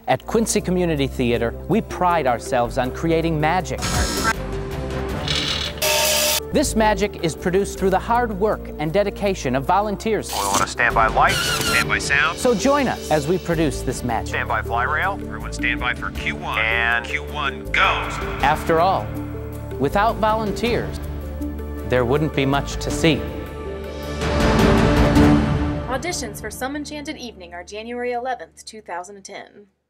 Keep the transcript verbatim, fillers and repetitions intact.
At Quincy Community Theater, we pride ourselves on creating magic. This magic is produced through the hard work and dedication of volunteers. We want to stand by lights, stand by sound. So join us as we produce this magic. Stand by fly rail. Everyone stand by for Q one. And Q one goes. After all, without volunteers, there wouldn't be much to see. Auditions for Some Enchanted Evening are January eleventh, two thousand ten.